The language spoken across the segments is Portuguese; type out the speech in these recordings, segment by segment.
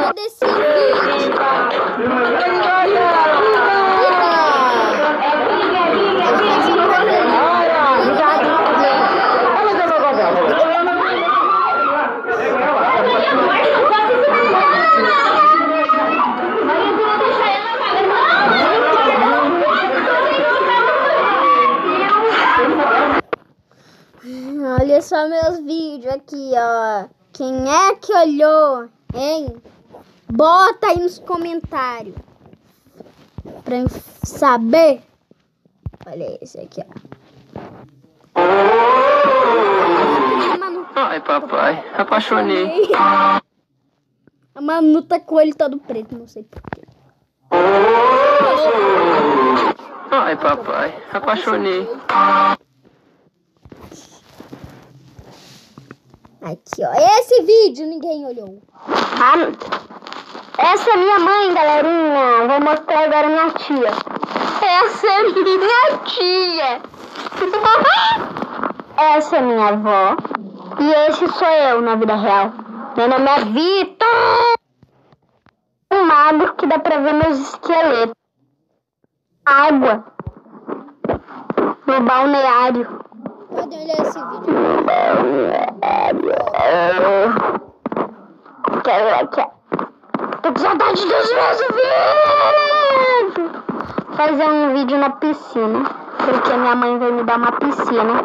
desse vídeo. Olha só meus vídeos aqui, ó. Quem é que olhou, hein? Bota aí nos comentários pra eu saber. Olha esse aqui, ó. Ai, papai, apaixonei. A Manu tá com o olho todo preto, não sei porquê. Ai, papai, apaixonei. Aqui, ó. Esse vídeo ninguém olhou. Essa é minha mãe, galerinha. Vou mostrar agora minha tia. Essa é minha tia. Essa é minha avó. E esse sou eu na vida real. Meu nome é Vitor. Um magro que dá pra ver meus esqueletos. Água. No balneário. Pode olhar esse vídeo. Quero aqui. Tô com saudade dos meus vídeos. Fazer um vídeo na piscina. Porque minha mãe vai me dar uma piscina.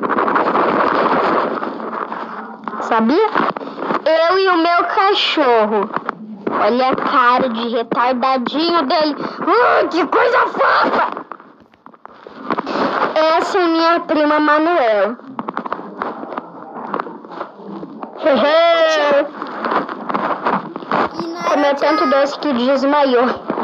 Sabia? Eu e o meu cachorro. Olha a cara de retardadinho dele. Que coisa fofa! Essa é minha prima Manuel. Comeu tanto doce que desmaiou.